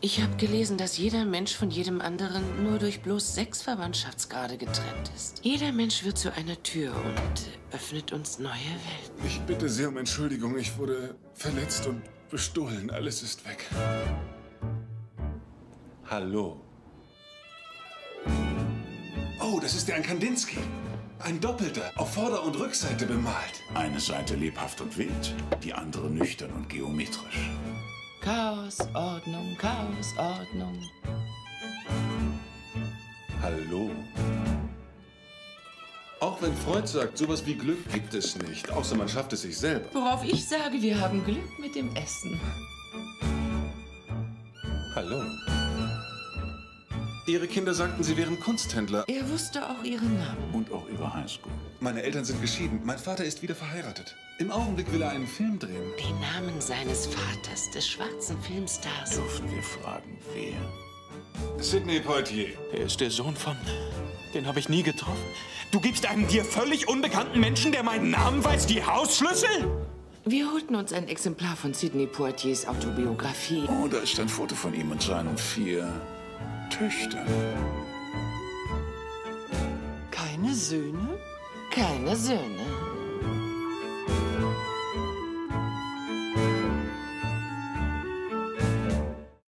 Ich habe gelesen, dass jeder Mensch von jedem anderen nur durch bloß 6 Verwandtschaftsgrade getrennt ist. Jeder Mensch wird zu einer Tür und öffnet uns neue Welten. Ich bitte sehr um Entschuldigung. Ich wurde verletzt und bestohlen. Alles ist weg. Hallo. Oh, das ist der an Kandinsky. Ein Doppelter, auf Vorder- und Rückseite bemalt. Eine Seite lebhaft und wild, die andere nüchtern und geometrisch. Chaos, Ordnung, Chaos, Ordnung. Hallo. Auch wenn Freud sagt, sowas wie Glück gibt es nicht, außer man schafft es sich selber. Worauf ich sage, wir haben Glück mit dem Essen. Hallo. Ihre Kinder sagten, sie wären Kunsthändler. Er wusste auch ihren Namen. Und auch ihre Highschool. Meine Eltern sind geschieden. Mein Vater ist wieder verheiratet. Im Augenblick will er einen Film drehen. Den Namen seines Vaters, des schwarzen Filmstars. Dürfen wir fragen, wer? Sidney Poitier. Er ist der Sohn von... Den habe ich nie getroffen. Du gibst einem dir völlig unbekannten Menschen, der meinen Namen weiß, die Hausschlüssel? Wir holten uns ein Exemplar von Sidney Poitiers Autobiografie. Oh, da ist ein Foto von ihm und seinen 4 Töchtern. Keine Söhne? Keine Söhne.